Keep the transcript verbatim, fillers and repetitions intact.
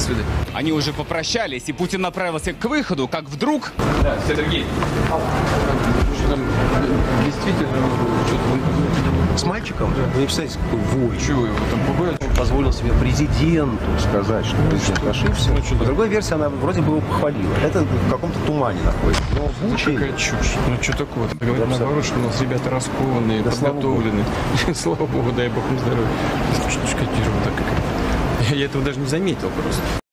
свидания. Они уже попрощались, и Путин направился к выходу, как вдруг... Да, Сергей. Там действительно что-то... С мальчиком? Да. Вы не представляете, какой вой. Чего его там пугают? Он позволил себе президенту сказать, что президент ошибся. Ну, что, По другой версии, она вроде бы его похвалила. Это в каком-то тумане находится. Но в Ну, Буче... какая чушь. Ну, что такое? Говорят, Да, наоборот, что у нас ребята раскованные, да, подготовленные. Слава Богу, дай Бог им здоровья. Чуть-чуть так как... Я этого даже не заметил просто.